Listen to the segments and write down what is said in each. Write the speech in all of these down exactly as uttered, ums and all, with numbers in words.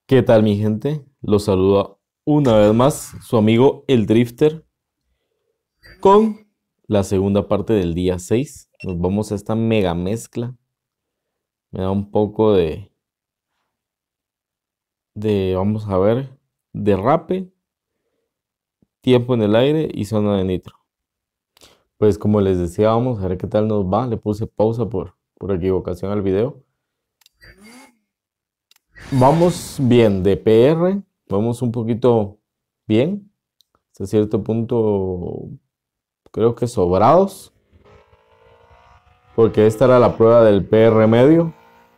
¿Qué tal, mi gente? Los saluda una vez más su amigo el Drifter con la segunda parte del día seis. Nos vamos a esta mega mezcla. Me da un poco de, de, vamos a ver, derrape, tiempo en el aire y zona de nitro. Pues como les decía, vamos a ver qué tal nos va. Le puse pausa por, por equivocación al video. Vamos bien de P R, vamos un poquito bien, hasta cierto punto creo que sobrados, porque esta era la prueba del P R medio.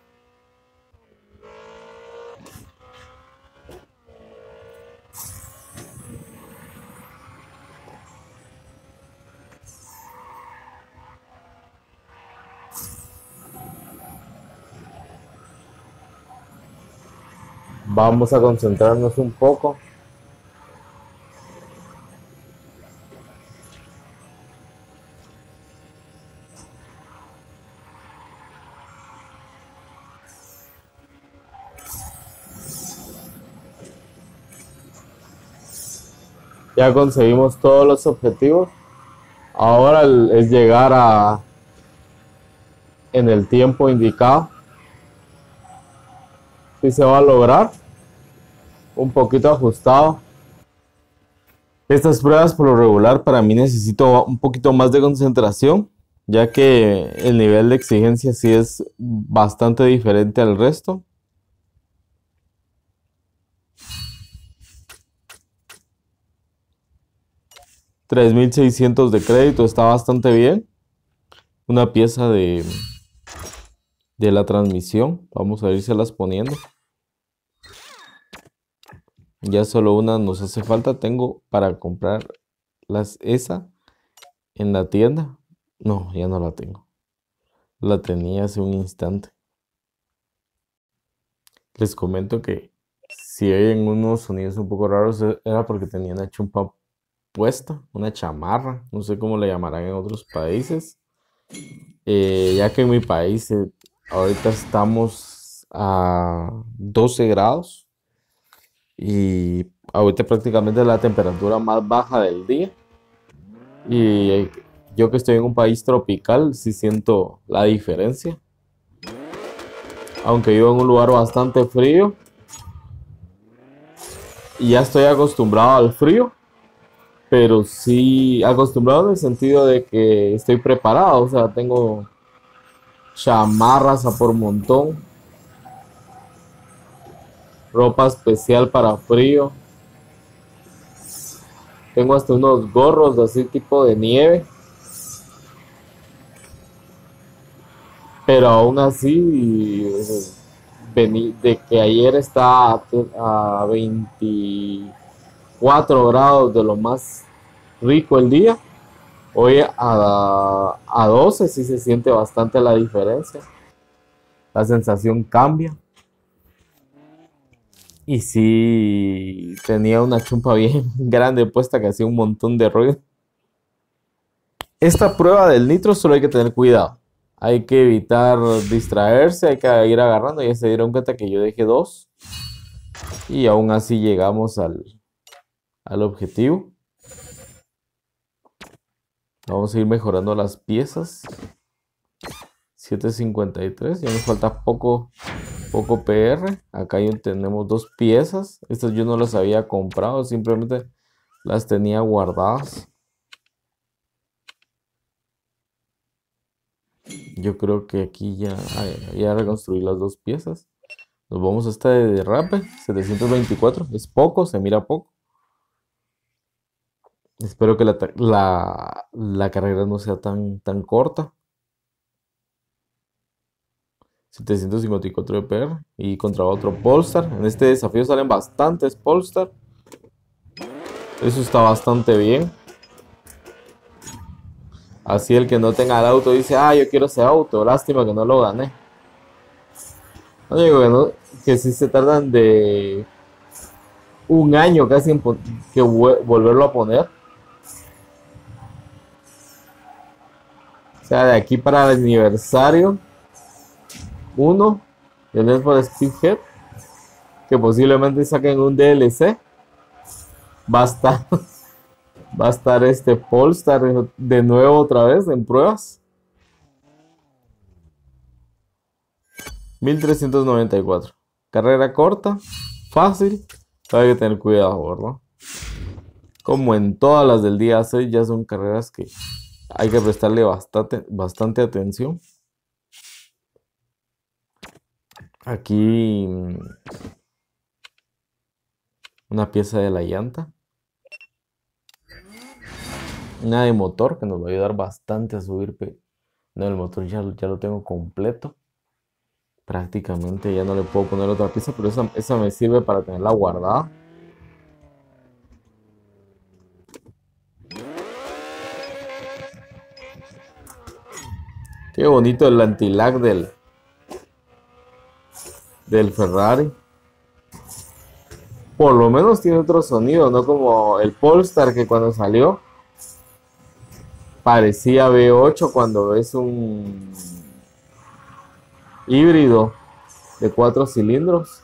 Vamos a concentrarnos un poco. Ya conseguimos todos los objetivos. Ahora es llegar a en el tiempo indicado. Si se va a lograr, un poquito ajustado. Estas pruebas por lo regular para mí necesito un poquito más de concentración, ya que el nivel de exigencia sí es bastante diferente al resto. tres mil seiscientos de crédito está bastante bien. Una pieza de, de la transmisión, vamos a irselas poniendo. Ya solo una nos hace falta. Tengo para comprar las, esa en la tienda. No, ya no la tengo. La tenía hace un instante. Les comento que si oyen unos sonidos un poco raros era porque tenía una chumpa puesta, una chamarra, no sé cómo le llamarán en otros países. Eh, ya que en mi país eh, ahorita estamos a doce grados y ahorita prácticamente es la temperatura más baja del día. Y eh, yo que estoy en un país tropical, sí siento la diferencia. Aunque vivo en un lugar bastante frío y ya estoy acostumbrado al frío, pero sí acostumbrado en el sentido de que estoy preparado, o sea, tengo chamarras a por montón, ropa especial para frío, tengo hasta unos gorros así tipo de nieve, pero aún así de que ayer está a veinticuatro grados de lo más rico el día, hoy a, a doce sí se siente bastante la diferencia, la sensación cambia. Y sí, tenía una chumpa bien grande puesta que hacía un montón de ruido. Esta prueba del nitro solo hay que tener cuidado. Hay que evitar distraerse, hay que ir agarrando. Ya se dieron cuenta que yo dejé dos. Y aún así llegamos al, al objetivo. Vamos a ir mejorando las piezas. siete cincuenta y tres, ya nos falta poco, poco P R. Acá tenemos dos piezas. Estas yo no las había comprado, simplemente las tenía guardadas. Yo creo que aquí ya, ya reconstruí las dos piezas. Nos vamos a esta de derrape, setecientos veinticuatro. Es poco, se mira poco. Espero que la, la, la carrera no sea tan, tan corta. setecientos cincuenta y cuatro de P R y contra otro Polestar. En este desafío salen bastantes Polestar. Eso está bastante bien. Así el que no tenga el auto dice, ah, yo quiero ese auto, lástima que no lo gané. No digo que no, que si se tardan de un año casi en que volverlo a poner. O sea, de aquí para el aniversario uno del Need for Speed Heat, que posiblemente saquen un D L C, va a estar, va a estar este Polestar de nuevo otra vez en pruebas. mil trescientos noventa y cuatro. Carrera corta, fácil, pero hay que tener cuidado, ¿verdad? Como en todas las del día seis, ya son carreras que hay que prestarle bastante, bastante atención. Aquí una pieza de la llanta. Una de motor que nos va a ayudar bastante a subir. No, el motor ya, ya lo tengo completo. Prácticamente ya no le puedo poner otra pieza, pero esa, esa me sirve para tenerla guardada. Qué bonito el anti-lag del, del Ferrari. Por lo menos tiene otro sonido, no como el Polestar que cuando salió parecía V ocho cuando es un híbrido de cuatro cilindros.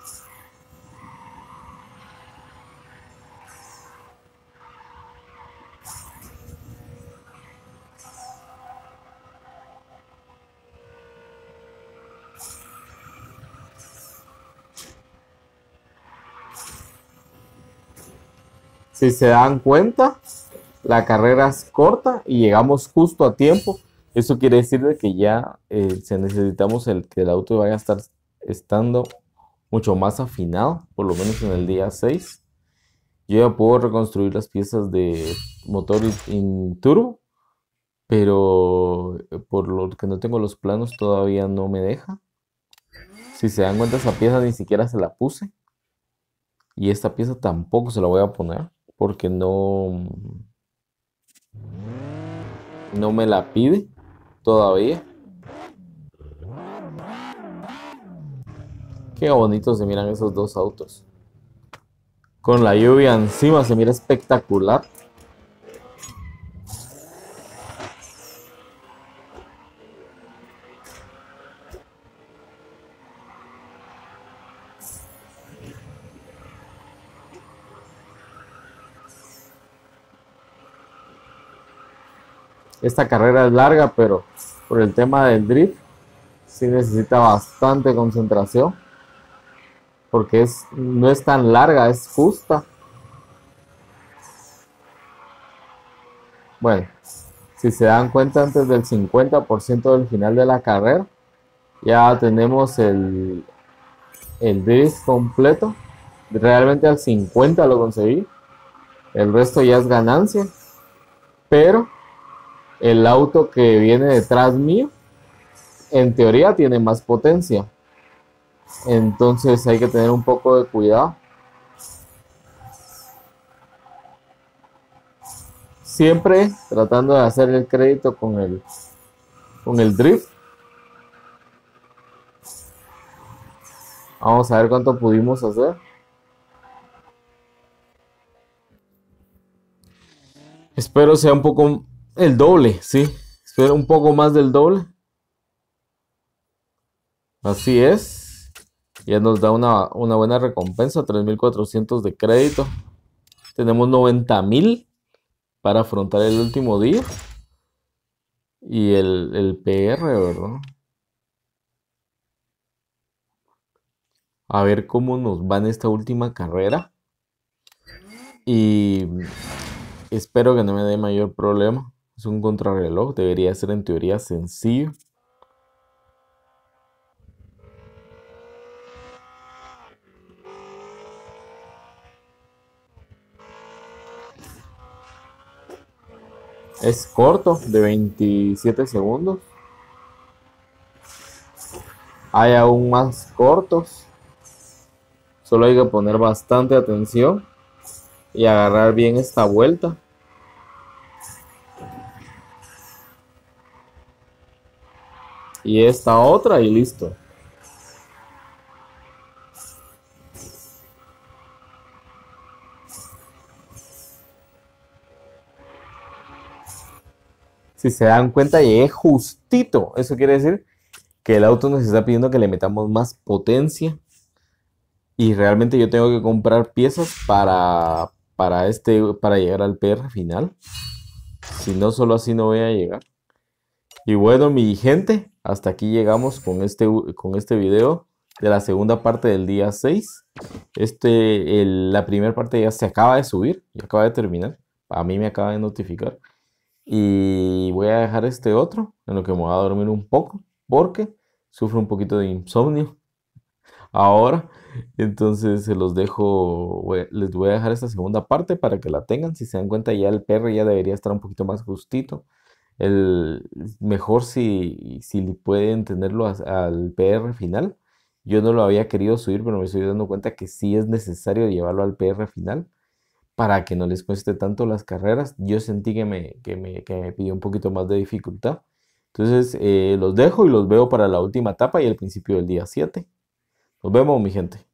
Si se dan cuenta, la carrera es corta y llegamos justo a tiempo. Eso quiere decir de que ya eh, se necesitamos el, que el auto vaya a estar estando mucho más afinado, por lo menos en el día seis. Yo ya puedo reconstruir las piezas de motor in turbo, pero por lo que no tengo los planos todavía no me deja. Si se dan cuenta, esa pieza ni siquiera se la puse. Y esta pieza tampoco se la voy a poner porque no, no me la pide todavía. Qué bonitos se miran esos dos autos. Con la lluvia encima se mira espectacular. Esta carrera es larga, pero por el tema del drift sí necesita bastante concentración. Porque es, no es tan larga, es justa. Bueno, si se dan cuenta, antes del cincuenta por ciento del final de la carrera, ya tenemos el, el drift completo. Realmente al cincuenta lo conseguí. El resto ya es ganancia. Pero el auto que viene detrás mío, en teoría tiene más potencia. Entonces hay que tener un poco de cuidado. Siempre tratando de hacer el crédito con el, con el drift. Vamos a ver cuánto pudimos hacer. Espero sea un poco el doble, sí. Espero un poco más del doble. Así es. Ya nos da una, una buena recompensa, tres mil cuatrocientos de crédito. Tenemos noventa mil para afrontar el último día. Y el, el P R, ¿verdad? A ver cómo nos va en esta última carrera. Y espero que no me dé mayor problema. Es un contrarreloj, debería ser en teoría sencillo. Es corto, de veintisiete segundos. Hay aún más cortos. Solo hay que poner bastante atención y agarrar bien esta vuelta. Y esta otra y listo. Si se dan cuenta, llegué justito. Eso quiere decir que el auto nos está pidiendo que le metamos más potencia. Y realmente yo tengo que comprar piezas para, para, este, para llegar al P R final. Si no, solo así no voy a llegar. Y bueno, mi gente, hasta aquí llegamos con este, con este video de la segunda parte del día seis. Este, el- la primera parte ya se acaba de subir, ya acaba de terminar. A mí me acaba de notificar. Y voy a dejar este otro, en lo que me voy a dormir un poco, porque sufro un poquito de insomnio ahora. Entonces se los dejo, voy- les voy a dejar esta segunda parte para que la tengan. Si se dan cuenta, ya el perro ya debería estar un poquito más justito. El, mejor si, si pueden tenerlo as- al P R final. Yo no lo había querido subir, pero me estoy dando cuenta que sí es necesario llevarlo al P R final para que no les cueste tanto las carreras. Yo sentí que me, que me, que me pidió un poquito más de dificultad. Entonces eh, los dejo y los veo para la última etapa y el principio del día siete. Nos vemos, mi gente.